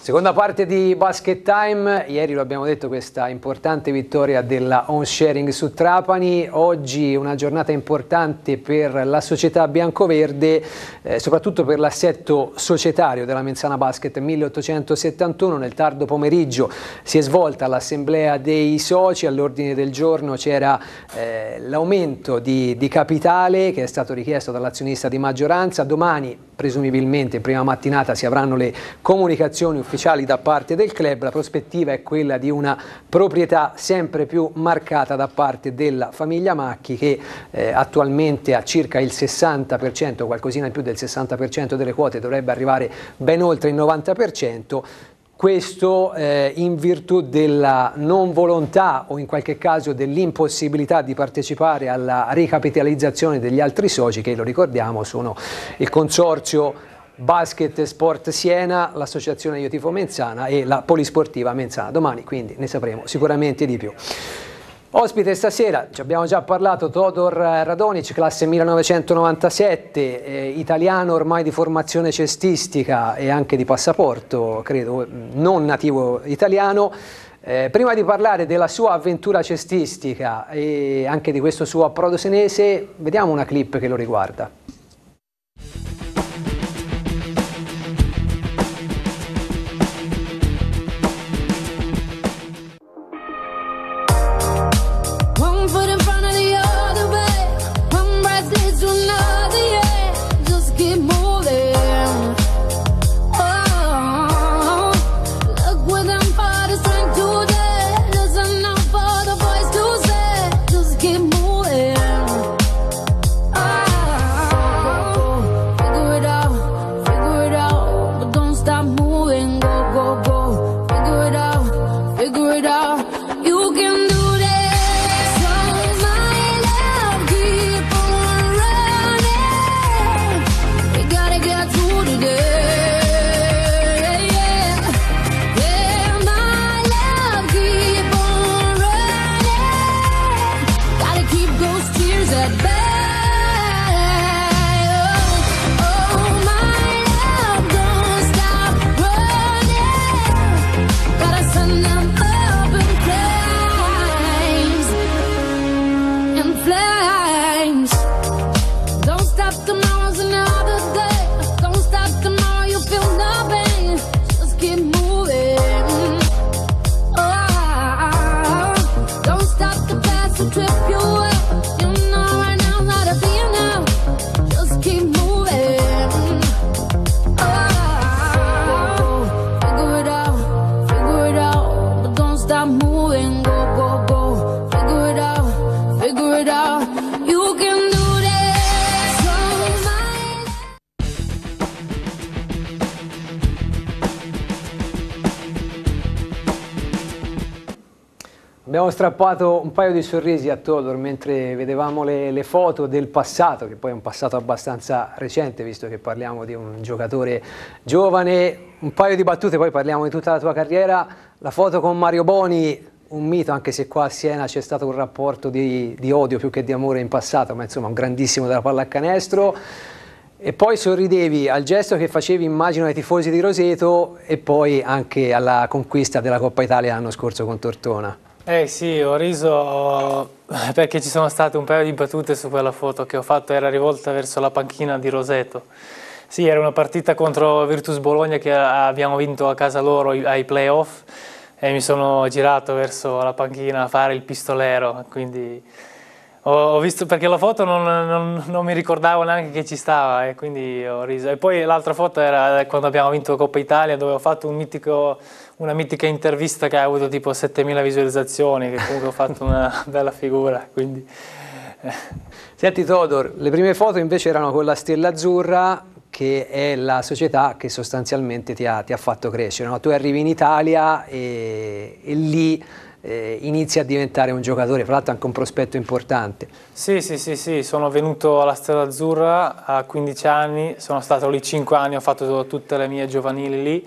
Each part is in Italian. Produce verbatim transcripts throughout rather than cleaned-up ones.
Seconda parte di Basket Time, ieri lo abbiamo detto, questa importante vittoria della On Sharing su Trapani, oggi una giornata importante per la società biancoverde, eh, soprattutto per l'assetto societario della Menzana Basket milleottocentosettantuno. Nel tardo pomeriggio si è svolta l'assemblea dei soci, all'ordine del giorno c'era eh, l'aumento di, di capitale che è stato richiesto dall'azionista di maggioranza. Domani presumibilmente in prima mattinata si avranno le comunicazioni ufficiali da parte del club. La prospettiva è quella di una proprietà sempre più marcata da parte della famiglia Macchi, che eh, attualmente ha circa il sessanta per cento, qualcosina in più del sessanta per cento delle quote, dovrebbe arrivare ben oltre il novanta per cento. Questo eh, in virtù della non volontà o in qualche caso dell'impossibilità di partecipare alla ricapitalizzazione degli altri soci, che lo ricordiamo sono il Consorzio Basket Sport Siena, l'Associazione Io Tifo Menzana e la Polisportiva Menzana. Domani quindi ne sapremo sicuramente di più. Ospite stasera, ci abbiamo già parlato, Todor Radonic, classe millenovecentonovantasette, eh, italiano ormai di formazione cestistica e anche di passaporto, credo, non nativo italiano. Eh, prima di parlare della sua avventura cestistica e anche di questo suo approdo senese, vediamo una clip che lo riguarda. Abbiamo strappato un paio di sorrisi a Todor mentre vedevamo le, le foto del passato, che poi è un passato abbastanza recente, visto che parliamo di un giocatore giovane. Un paio di battute, poi parliamo di tutta la tua carriera. La foto con Mario Boni, un mito, anche se qua a Siena c'è stato un rapporto di, di odio più che di amore in passato, ma insomma un grandissimo della pallacanestro. E poi sorridevi al gesto che facevi, immagino, ai tifosi di Roseto e poi anche alla conquista della Coppa Italia l'anno scorso con Tortona. Eh sì, ho riso perché ci sono state un paio di battute su quella foto che ho fatto, era rivolta verso la panchina di Roseto. Sì, era una partita contro Virtus Bologna che abbiamo vinto a casa loro ai playoff e mi sono girato verso la panchina a fare il pistolero, quindi ho visto, perché la foto non, non, non mi ricordavo neanche che ci stava e quindi ho riso. E poi l'altra foto era quando abbiamo vinto la Coppa Italia, dove ho fatto un mitico, una mitica intervista che ha avuto tipo settemila visualizzazioni, che comunque ho fatto una bella figura. Quindi. Senti Todor, le prime foto invece erano con la Stella Azzurra, che è la società che sostanzialmente ti ha, ti ha fatto crescere, no? Tu arrivi in Italia e, e lì eh, inizi a diventare un giocatore, fra l'altro anche un prospetto importante. Sì, sì, sì, sì, sono venuto alla Stella Azzurra a quindici anni, sono stato lì cinque anni, ho fatto tutte le mie giovanili lì.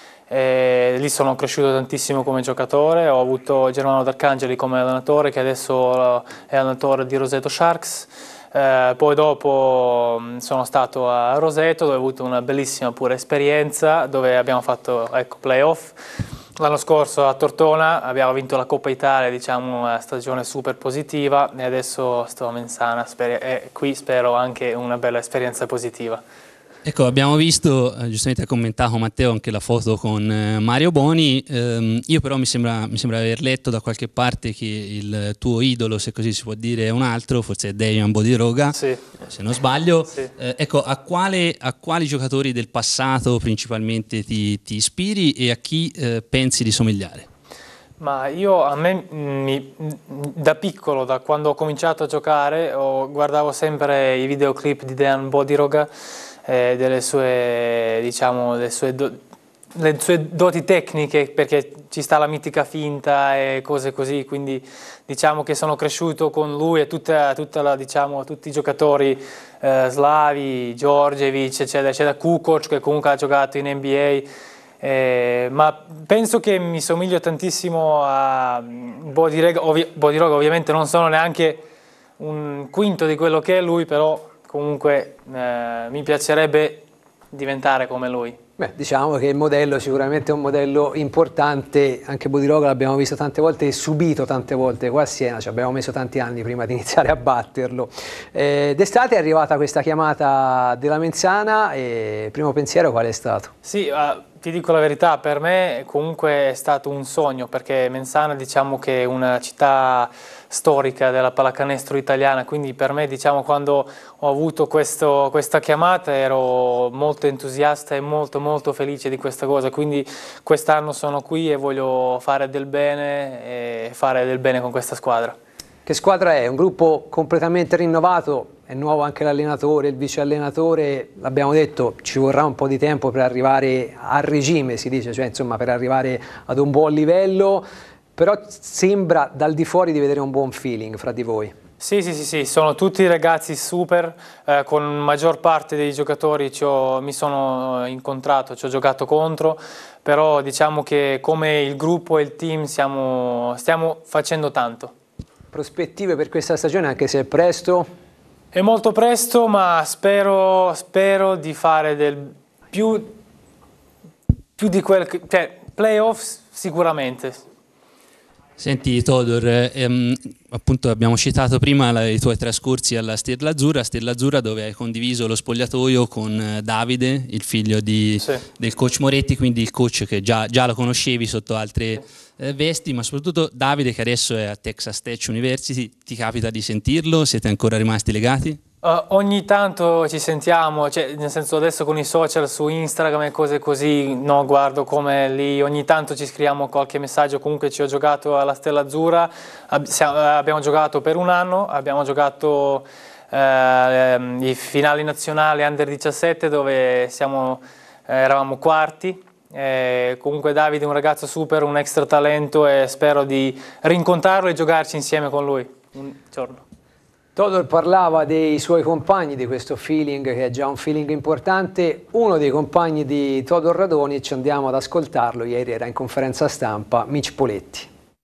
E lì sono cresciuto tantissimo come giocatore, ho avuto Germano D'Arcangeli come allenatore, che adesso è allenatore di Roseto Sharks. Eh, poi dopo sono stato a Roseto, dove ho avuto una bellissima pure esperienza, dove abbiamo fatto, ecco, playoff. L'anno scorso a Tortona abbiamo vinto la Coppa Italia, diciamo una stagione super positiva, e adesso sto a Mensana e qui spero anche una bella esperienza positiva. Ecco, abbiamo visto, eh, giustamente ha commentato Matteo anche la foto con eh, Mario Boni, ehm, io però mi sembra, mi sembra aver letto da qualche parte che il tuo idolo, se così si può dire, è un altro, forse è Dejan Bodiroga, sì. se non sbaglio. Sì. Eh, ecco, a, quale, a quali giocatori del passato principalmente ti, ti ispiri e a chi eh, pensi di somigliare? Ma io, a me, mi, da piccolo, da quando ho cominciato a giocare, ho, guardavo sempre i videoclip di Dejan Bodiroga, Eh, delle sue, diciamo, le sue, do, le sue doti tecniche, perché ci sta la mitica finta e cose così, quindi diciamo che sono cresciuto con lui e tutta, tutta la, diciamo, tutti i giocatori eh, slavi, Djordjevic, eccetera, eccetera, Kukoc, che comunque ha giocato in N B A, eh, ma penso che mi somiglio tantissimo a Bodiroga. Ovvi Bodiroga ovviamente non sono neanche un quinto di quello che è lui, però comunque eh, mi piacerebbe diventare come lui. Beh, diciamo che il modello sicuramente è un modello importante, anche Bodiroga l'abbiamo visto tante volte e subito tante volte qua a Siena, ci abbiamo messo tanti anni prima di iniziare a batterlo. Eh, d'estate è arrivata questa chiamata della Mensana e il primo pensiero qual è stato? Sì, uh, ti dico la verità, per me comunque è stato un sogno, perché Mensana diciamo che è una città storica della pallacanestro italiana, quindi per me, diciamo, quando ho avuto questo, questa chiamata ero molto entusiasta e molto molto felice di questa cosa, quindi quest'anno sono qui e voglio fare del bene e fare del bene con questa squadra. Che squadra è? Un gruppo completamente rinnovato, è nuovo anche l'allenatore, il vice allenatore, l'abbiamo detto, ci vorrà un po' di tempo per arrivare a regime, si dice, cioè insomma per arrivare ad un buon livello, però sembra dal di fuori di vedere un buon feeling fra di voi. Sì, sì, sì, sì, sono tutti ragazzi super, eh, con maggior parte dei giocatori ci ho, mi sono incontrato, ci ho giocato contro, però diciamo che come il gruppo e il team siamo, stiamo facendo tanto. Prospettive per questa stagione, anche se è presto? È molto presto, ma spero, spero di fare del più, più di quel che, cioè, playoff sicuramente. Senti Todor, ehm, appunto abbiamo citato prima la, i tuoi trascorsi alla Stella Azzurra, Stella Azzurra dove hai condiviso lo spogliatoio con eh, Davide, il figlio di, sì. del coach Moretti, quindi il coach che già, già lo conoscevi sotto altre sì. eh, vesti, ma soprattutto Davide che adesso è a Texas Tech University, ti capita di sentirlo? Siete ancora rimasti legati? Uh, ogni tanto ci sentiamo, cioè, nel senso adesso con i social su Instagram e cose così, no, guardo come lì, ogni tanto ci scriviamo qualche messaggio, comunque ci ho giocato alla Stella Azzurra, Ab siamo, abbiamo giocato per un anno, abbiamo giocato eh, i finali nazionali under diciassette dove siamo, eh, eravamo quarti, eh, comunque Davide è un ragazzo super, un extra talento e spero di rincontrarlo e giocarci insieme con lui un giorno. Todor parlava dei suoi compagni, di questo feeling che è già un feeling importante. Uno dei compagni di Todor Radonic, andiamo ad ascoltarlo, ieri era in conferenza stampa, Mitch Poletti.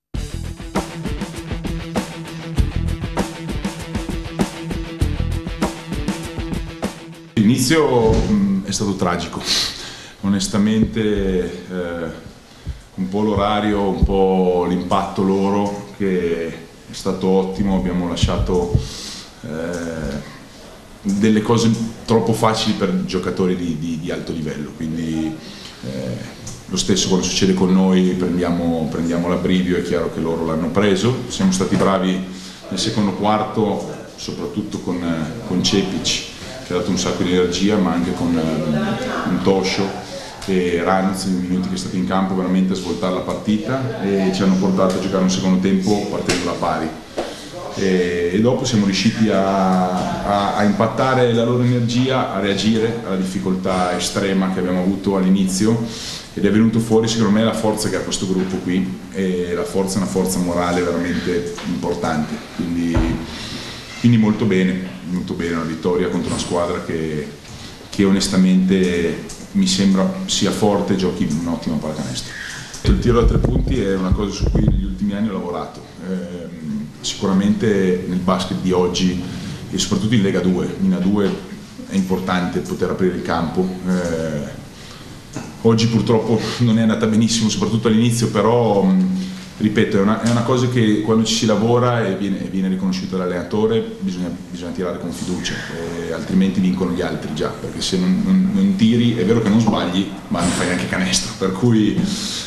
L'inizio è stato tragico, onestamente eh, un po' l'orario, un po' l'impatto loro che è stato ottimo, abbiamo lasciato eh, delle cose troppo facili per giocatori di, di, di alto livello, quindi eh, lo stesso quando succede con noi prendiamo, prendiamo l'abbrivio, è chiaro che loro l'hanno preso, siamo stati bravi nel secondo quarto, soprattutto con, con Cepic che ha dato un sacco di energia, ma anche con eh, un Toscio e Ranz, nei minuti che è stato in campo, veramente a svoltare la partita e ci hanno portato a giocare un secondo tempo partendo da pari e, e dopo siamo riusciti a, a, a impattare la loro energia, a reagire alla difficoltà estrema che abbiamo avuto all'inizio ed è venuto fuori secondo me la forza che ha questo gruppo qui e la forza è una forza morale veramente importante, quindi, quindi molto bene, molto bene una vittoria contro una squadra che, che onestamente mi sembra sia forte e giochi un'ottima pallacanestro. Il tiro da tre punti è una cosa su cui negli ultimi anni ho lavorato. Eh, sicuramente nel basket di oggi e soprattutto in Lega due. In A due è importante poter aprire il campo. Eh, oggi purtroppo non è andata benissimo, soprattutto all'inizio, però mh, ripeto, è una, è una cosa che quando ci si lavora e viene, viene riconosciuta dall'allenatore bisogna, bisogna tirare con fiducia, eh, altrimenti vincono gli altri già, perché se non, non, non tiri, è vero che non sbagli, ma non fai neanche canestro, per cui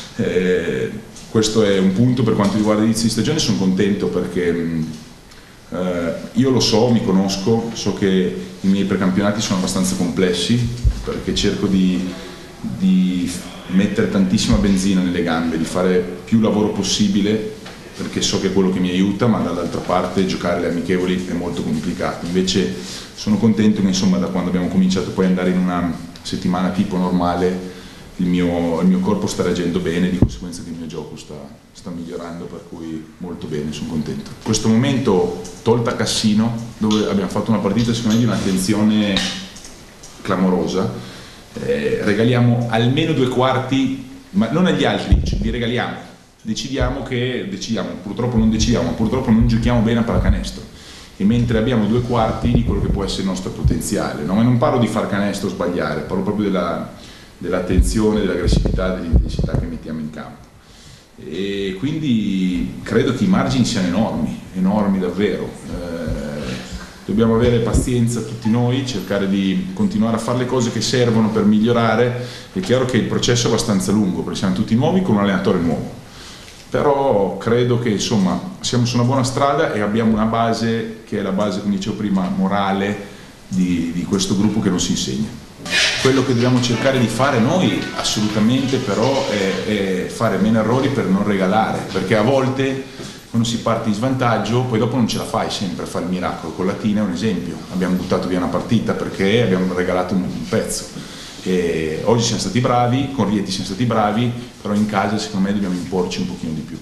eh, questo è un punto. Per quanto riguarda l'inizio di stagione sono contento perché mh, eh, io lo so, mi conosco, so che i miei precampionati sono abbastanza complessi, perché cerco di, di mettere tantissima benzina nelle gambe, di fare più lavoro possibile, perché so che è quello che mi aiuta, ma dall'altra parte giocare le amichevoli è molto complicato. Invece sono contento che insomma da quando abbiamo cominciato poi ad andare in una settimana tipo normale il mio, il mio corpo sta reagendo bene, di conseguenza il mio gioco sta, sta migliorando, per cui molto bene, sono contento. In questo momento, tolta Cassino, dove abbiamo fatto una partita secondo me di un'attenzione clamorosa, eh, regaliamo almeno due quarti, ma non agli altri, li regaliamo, decidiamo che, decidiamo, purtroppo non decidiamo, purtroppo non giochiamo bene a pallacanestro, e mentre abbiamo due quarti di quello che può essere il nostro potenziale, no? Ma non parlo di far canestro o sbagliare, parlo proprio della dell'attenzione, dell'aggressività, dell'intensità che mettiamo in campo, e quindi credo che i margini siano enormi, enormi davvero. Eh, dobbiamo avere pazienza tutti noi, cercare di continuare a fare le cose che servono per migliorare. È chiaro che il processo è abbastanza lungo perché siamo tutti nuovi con un allenatore nuovo, però credo che insomma siamo su una buona strada e abbiamo una base che è la base, come dicevo prima, morale di, di questo gruppo, che non si insegna. Quello che dobbiamo cercare di fare noi assolutamente però è, è fare meno errori per non regalare, perché a volte quando si parte in svantaggio poi dopo non ce la fai sempre a fare il miracolo. Con Latina è un esempio, abbiamo buttato via una partita perché abbiamo regalato un, un pezzo, e oggi siamo stati bravi, con Rieti siamo stati bravi, però in casa secondo me dobbiamo imporci un pochino di più.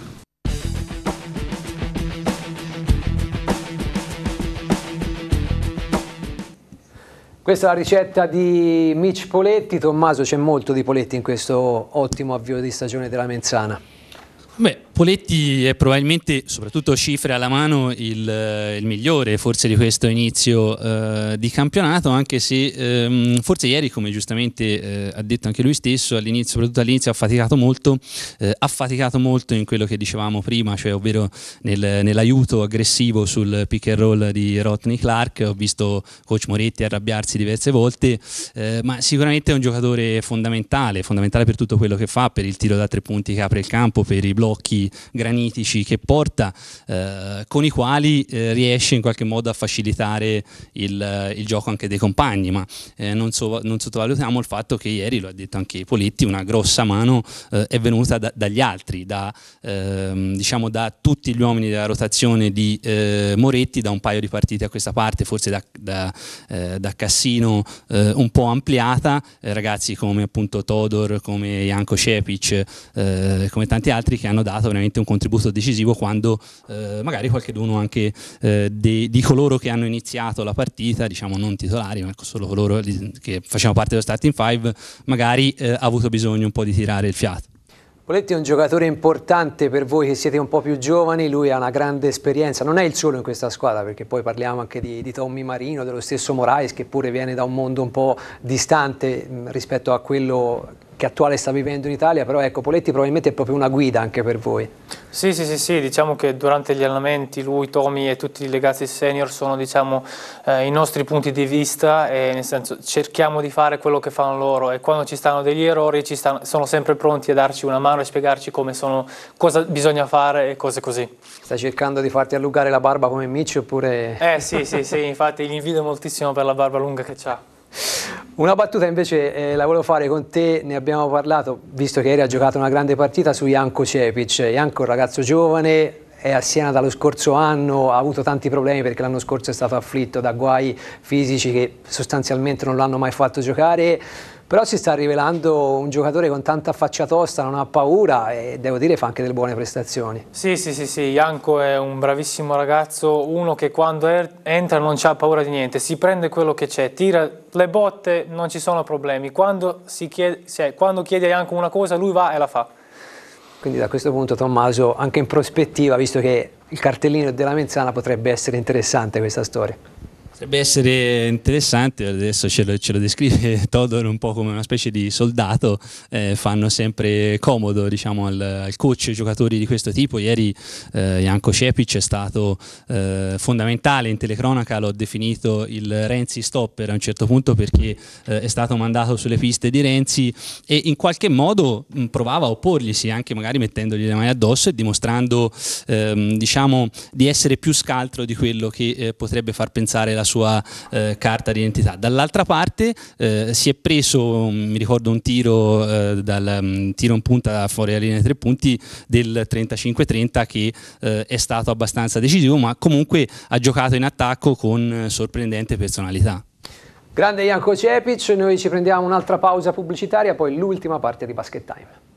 Questa è la ricetta di Mitch Poletti. Tommaso, c'è molto di Poletti in questo ottimo avvio di stagione della Menzana. Beh, Poletti è probabilmente, soprattutto cifre alla mano, il, il migliore forse di questo inizio eh, di campionato, anche se ehm, forse ieri, come giustamente eh, ha detto anche lui stesso, all'inizio, soprattutto all'inizio ha faticato molto, eh, ha faticato molto in quello che dicevamo prima, cioè ovvero nel, nell'aiuto aggressivo sul pick and roll di Rodney Clark. Ho visto coach Moretti arrabbiarsi diverse volte, eh, ma sicuramente è un giocatore fondamentale, fondamentale per tutto quello che fa, per il tiro da tre punti che apre il campo, per i blocchi granitici che porta, eh, con i quali eh, riesce in qualche modo a facilitare il, il gioco anche dei compagni, ma eh, non, so, non sottovalutiamo il fatto che ieri, lo ha detto anche Poletti, una grossa mano eh, è venuta da, dagli altri, da, eh, diciamo da tutti gli uomini della rotazione di eh, Moretti, da un paio di partite a questa parte, forse da, da, eh, da Cassino eh, un po' ampliata, eh, ragazzi come appunto Todor, come Janko Cepic, eh, come tanti altri che hanno dato veramente un contributo decisivo quando eh, magari qualcheduno anche eh, di, di coloro che hanno iniziato la partita, diciamo non titolari, ma solo coloro che facevano parte dello starting five, magari eh, ha avuto bisogno un po' di tirare il fiato. Poletti è un giocatore importante per voi che siete un po' più giovani, lui ha una grande esperienza, non è il solo in questa squadra, perché poi parliamo anche di, di Tommy Marino, dello stesso Moraes, che pure viene da un mondo un po' distante mh, rispetto a quello che attuale sta vivendo in Italia, però ecco, Poletti probabilmente è proprio una guida anche per voi. Sì, sì, sì, sì, diciamo che durante gli allenamenti lui, Tommy e tutti i ragazzi senior sono, diciamo, eh, i nostri punti di vista, e nel senso cerchiamo di fare quello che fanno loro, e quando ci stanno degli errori ci stanno, sono sempre pronti a darci una mano e spiegarci come sono, cosa bisogna fare e cose così. Stai cercando di farti allungare la barba come Mitch oppure... Eh sì, sì, sì, infatti gli invidio moltissimo per la barba lunga che c'ha. Una battuta invece eh, la volevo fare con te, ne abbiamo parlato, visto che ieri ha giocato una grande partita, su Janko Cepic. Janko è un ragazzo giovane, è a Siena dallo scorso anno, ha avuto tanti problemi perché l'anno scorso è stato afflitto da guai fisici che sostanzialmente non l'hanno mai fatto giocare, però si sta rivelando un giocatore con tanta faccia tosta, non ha paura e devo dire fa anche delle buone prestazioni. Sì, sì, sì, sì, Janko è un bravissimo ragazzo, uno che quando er entra non ha paura di niente, si prende quello che c'è, tira le botte, non ci sono problemi, quando, si chiede, cioè, quando chiede a Janko una cosa lui va e la fa. Quindi da questo punto, Tommaso, anche in prospettiva, visto che il cartellino della Menzana, potrebbe essere interessante questa storia. Potrebbe essere interessante, adesso ce lo, ce lo descrive Todor un po' come una specie di soldato, eh, fanno sempre comodo, diciamo, al, al coach giocatori di questo tipo. Ieri eh, Janko Cepic è stato eh, fondamentale in telecronaca, l'ho definito il Renzi stopper a un certo punto, perché eh, è stato mandato sulle piste di Renzi e in qualche modo mh, provava a opporglisi, anche magari mettendogli le mani addosso e dimostrando ehm, diciamo, di essere più scaltro di quello che eh, potrebbe far pensare la sua eh, carta d'identità. Dall'altra parte eh, si è preso, mi ricordo un tiro eh, dal um, tiro in punta fuori alla linea dei tre punti del trentacinque trenta che eh, è stato abbastanza decisivo, ma comunque ha giocato in attacco con eh, sorprendente personalità. Grande Janko Cepic, noi ci prendiamo un'altra pausa pubblicitaria, poi l'ultima parte di Basket Time.